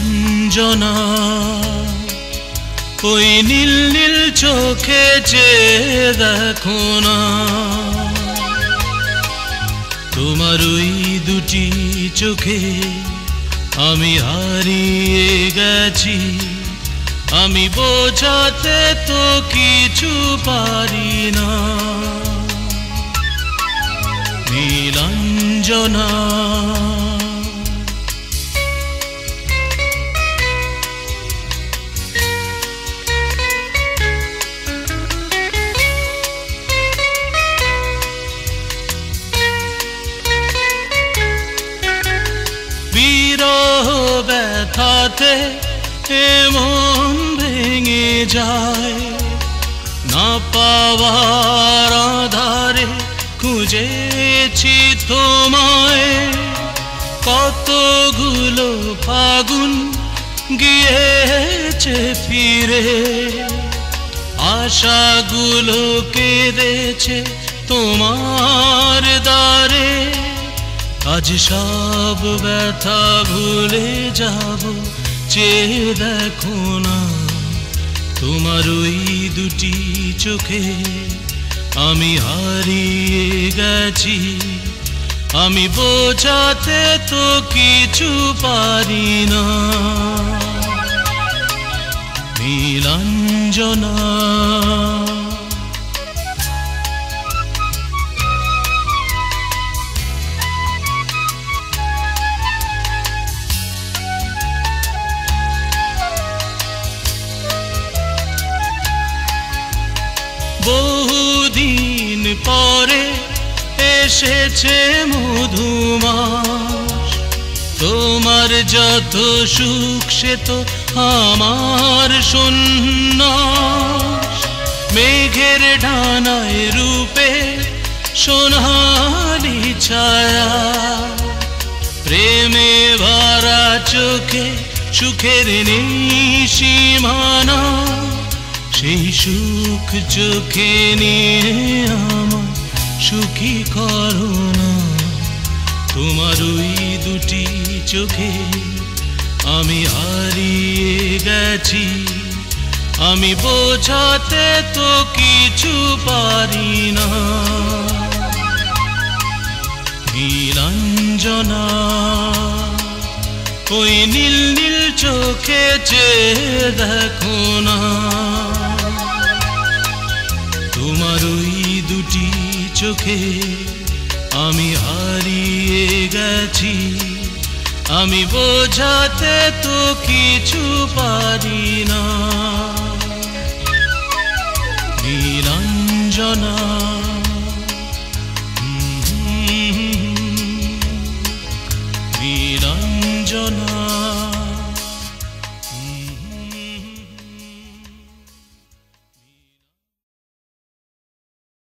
নীলাঞ্জনা ওই নীল নীল চোখে চেয়ে দেখো না, তোমার ওই দুটি চোখে আমি হারিয়ে গেছি। আমি বোঝাতে তো কিছু পারি না। নীলাঞ্জনা বিরহ ব্যথাতে এমন ভেঙে যায়, না পাওয়ার আধারে খুঁজেছি তোমায়। কতগুলো ফাগুন গিয়েছে ফিরে, আশাগুলো কেঁদেছে তোমার দ্বারে। আজ সব ব্যথা ভুলে যাব, চেয়ে দেখো না, তোমার ওই দুটি চোখে আমি হারিয়ে গেছি। আমি বোঝাতে তো কিছু পারি না। নীলাঞ্জনা বহুদিন পরে এসেছে মধুমাস, তোমার যত সুখ সে তো আমার সন্ন্যাস। মেঘের ডানায় রূপে সোনালি ছায়া, প্রেমে ভরা চোখে সুখের নেই সীমানা। সেই সুখ চোখে নিয়ে আমার সুখী করো না, তোমার ওই দুটি চোখে আমি হারিয়ে গেছি। আমি বোঝাতে তো কিছু পারি না। নীলাঞ্জনা ওই নীল নীল চোখে চেয়ে দেখো না, তোমার ওই দুটি চোখে আমি হারিয়ে গেছি। আমি বোঝাতে তো কিছু পারি না। নীলাঞ্জনা নীলাঞ্জনা।